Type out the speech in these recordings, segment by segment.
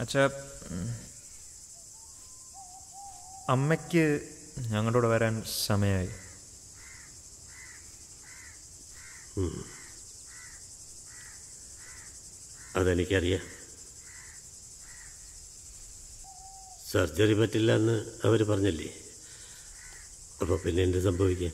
അച്ഛാ, അമ്മയ്ക്ക് ഞങ്ങളുടെ കൂടെ വരാൻ സമയമായി. അതെനിക്കറിയാം. സർജറി പറ്റില്ല എന്ന് അവർ പറഞ്ഞല്ലേ, അപ്പോൾ പിന്നെ എന്ത് സംഭവിക്കാൻ?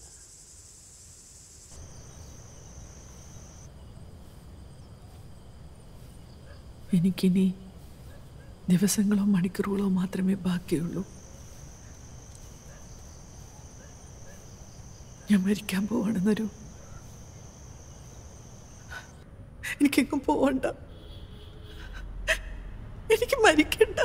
എനിക്കിനി ദിവസങ്ങളോ മണിക്കൂറുകളോ മാത്രമേ ബാക്കിയുള്ളൂ. ഞാൻ മരിക്കാൻ പോവാണെന്നൊരു, എനിക്കെങ്ങും പോവണ്ട, എനിക്ക് മരിക്കണ്ട.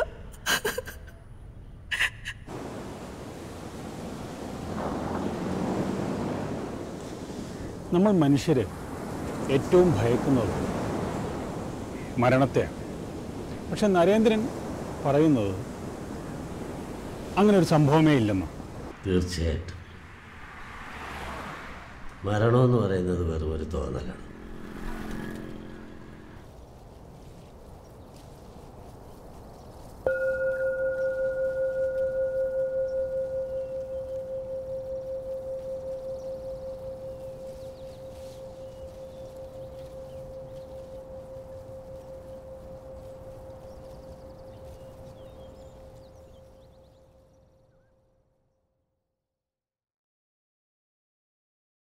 നമ്മൾ മനുഷ്യർ ഏറ്റവും ഭയക്കുന്നത് മരണത്തെയാണ്. പക്ഷെ നരേന്ദ്രൻ പറയുന്നത് അങ്ങനെ ഒരു സംഭവമേ ഇല്ലെന്ന്. തീർച്ചയായിട്ടും മരണമെന്ന് പറയുന്നത് വെറും ഒരു തോന്നലാണ്.